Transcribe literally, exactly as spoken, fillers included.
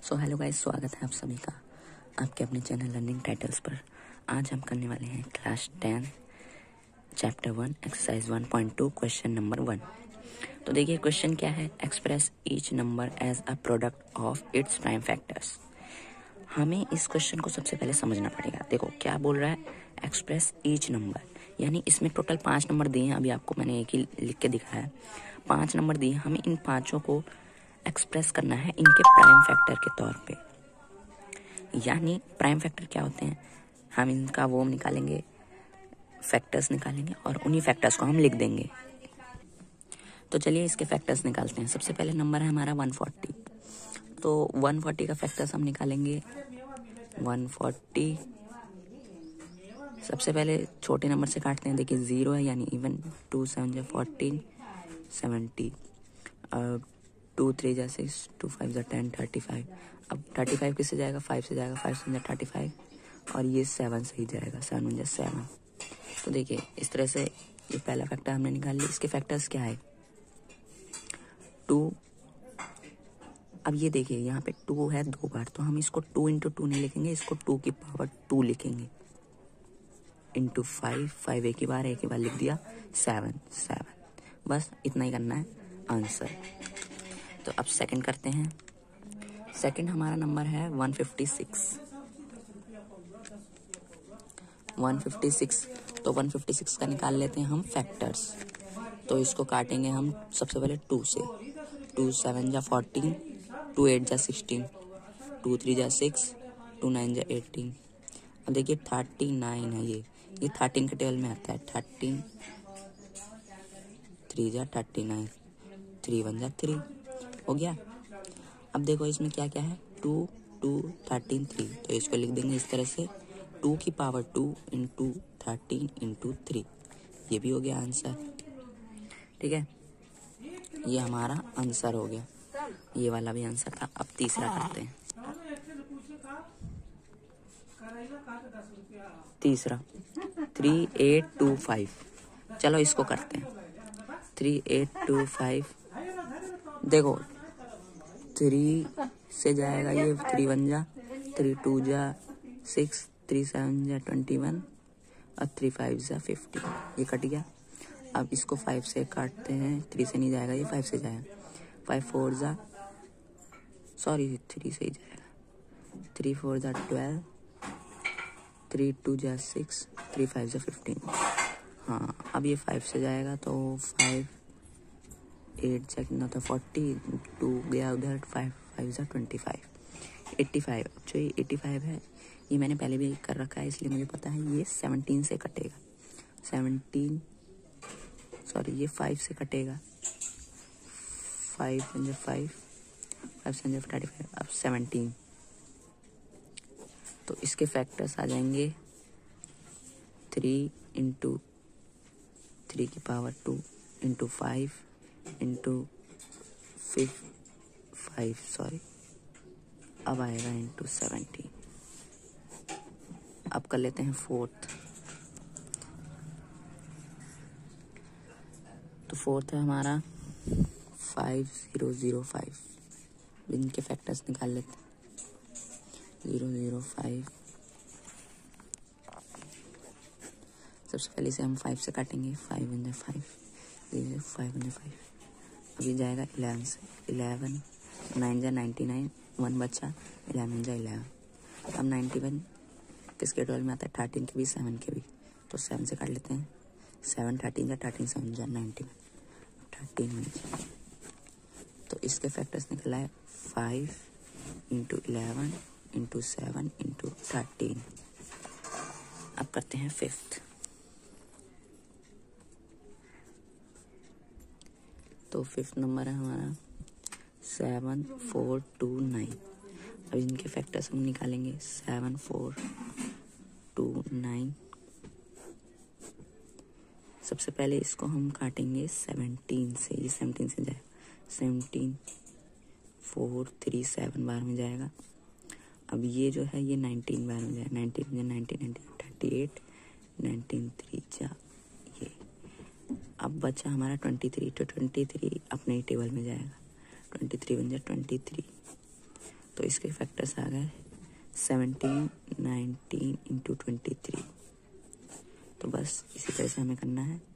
So hello guys, स्वागत है आप सभी का आपके अपने चैनल लर्निंग टाइटल्स पर। आज हम करने वाले हैं class ten chapter one exercise one point two question number one. तो देखिए क्वेश्चन क्या है, express each number as a product of its prime factors. हमें इस क्वेश्चन को सबसे पहले समझना पड़ेगा। देखो क्या बोल रहा है, एक्सप्रेस ईच नंबर, यानी इसमें टोटल पाँच नंबर दिए हैं। अभी आपको मैंने एक ही लिख के दिखाया है, पाँच नंबर दिए। हमें इन पाँचों को एक्सप्रेस करना है इनके प्राइम फैक्टर के तौर पे। यानी प्राइम फैक्टर क्या होते हैं, हम इनका वो निकालेंगे, फैक्टर्स निकालेंगे और उन्हीं फैक्टर्स को हम लिख देंगे। तो चलिए इसके फैक्टर्स निकालते हैं। सबसे पहले नंबर है हमारा वन फोर्टी। तो वन फोर्टी का फैक्टर्स हम निकालेंगे। वन फोर्टी सबसे पहले छोटे नंबर से काटते हैं। देखिए जीरो है यानी इवन, टू सेवन जा फोर्टीन, सेवेंटी, टू थ्री जा सिक्स, टू फाइव जा टेन, थर्टी फाइव। अब थर्टी फाइव किससे जाएगा, फाइव से जाएगा, फाइव से जाएगा थर्टी फाइव, और ये सेवन से ही जाएगा, सेवन वन जा सेवन। तो देखिए इस तरह से ये पहला फैक्टर हमने निकाल लिया। इसके फैक्टर्स क्या है, टू। अब ये देखिए यहाँ पे टू है दो बार, तो हम इसको टू इंटू टू नहीं लिखेंगे, इसको टू की पावर टू लिखेंगे, इंटू फाइव, फाइव एक ही बार, एक ही बार लिख दिया, सेवन, सेवन। बस इतना ही करना है आंसर। तो अब सेकंड करते हैं। सेकंड हमारा नंबर है one fifty six. One fifty six, तो वन फिफ्टी सिक्स का निकाल लेते हैं हम फैक्टर्स। तो इसको काटेंगे हम सबसे पहले टू से। टू सेवन जा फोर्टीन, टू एट जा सिक्सटीन, टू थ्री जा सिक्स, टू नाइन जा एटीन। अब देखिए थर्टी नाइन है, ये ये थर्टीन के टेबल में आता है। थर्टीन, थ्री जा थर्टी नाइन, थ्री वन जा थ्री, हो गया। अब देखो इसमें क्या क्या है, टू, टू, थर्टीन, थ्री। तो इसको लिख देंगे इस तरह से, टू की power two into thirteen into three. ये भी हो गया आंसर, ठीक है। ये हमारा आंसर हो गया, ये वाला भी आंसर था। अब तीसरा करते हैं। तीसरा थ्री एट टू फाइव। चलो इसको करते हैं। थ्री एट टू फाइव, देखो थ्री से जाएगा ये, थ्री वन जा, थ्री टू जा सिक्स, थ्री सेवन जा ट्वेंटी वन, और थ्री फाइव जा फिफ्टी। ये कट गया। अब इसको फाइव से काटते हैं, थ्री से नहीं जाएगा ये, फाइव से जाएगा। फाइव फोर जा, सॉरी थ्री से ही जाएगा, थ्री फोर जा ट्वेल्व, थ्री टू जा सिक्स, थ्री फाइव जा फिफ्टीन। हाँ अब ये फाइव से जाएगा, तो फाइव एट जा कितना था, फोर्टी, टू गया उधर, फाइव फाइव जा ट्वेंटी फाइव, एट्टी फाइव। जो ये एट्टी फाइव है ये मैंने पहले भी कर रखा है, इसलिए मुझे पता है ये सेवनटीन से कटेगा। सेवनटीन, सॉरी ये फाइव से कटेगा, फाइव वन जा फाइव, फाइव सेवन जा थर्टी फाइव, अब सेवनटीन। तो इसके फैक्टर्स आ जाएंगे, थ्री इंटू थ्री की power two into five into fif five sorry अब आएगा इंटू सेवनटीन। अब कर लेते हैं फोर्थ। तो फोर्थ है हमारा फाइव जीरो जीरो फाइव। इनके फैक्टर्स निकाल लेते हैं। जीरो जीरो फाइव, सबसे पहले से हम फाइव से काटेंगे, फाइव वन जा फाइव, फाइव वन जा फाइव। अभी जाएगा इलेवन से, इलेवन, नाइन जा नाइन्टी नाइन, वन बचा, इलेवन जा इलेवन। अब नाइन्टी वन किसके ट्वेल्व में आता है, थर्टीन के भी, सेवन के भी। तो सेवन से काट लेते हैं, सेवन थर्टीन जा थर्टीन, सेवन जा नाइन्टी वन, थर्टीन में। तो इसके फैक्टर्स निकला है five into eleven into seven into thirteen. अब करते हैं फिफ्थ। तो फिफ्थ नंबर है हमारा सेवन फोर टू नाइन। अब इनके फैक्टर्स हम निकालेंगे, सेवन फोर टू नाइन। सबसे पहले इसको हम काटेंगे सेवनटीन से, ये सेवनटीन से जाएगा, सेवनटीन, फोर थ्री सेवन बार में जाएगा। अब ये जो है ये नाइनटीन बार में जाएगा, नाइनटीन जा nineteen, nineteen thirty eight, nineteen three जा ये। अब बचा हमारा ट्वेंटी थ्री, तो ट्वेंटी थ्री अपने ही टेबल में जाएगा, ट्वेंटी थ्री वन जा ट्वेंटी थ्री, तो इसके फैक्टर्स आ गए seventeen, nineteen into twenty three. तो बस इसी तरह से हमें करना है।